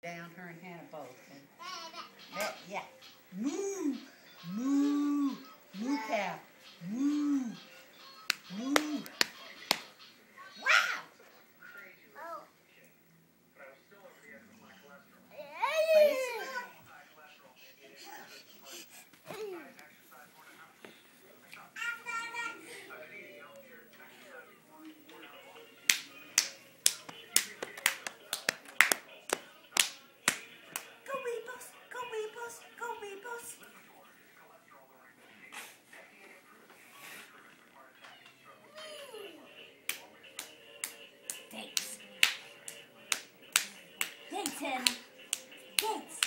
Down her and Hannah both. Yeah. Moo, moo, moo cow, moo, moo. Wow. Go Weebles, go Weebles, go Weebles. Thanks. Thanks, Hannah. Thanks.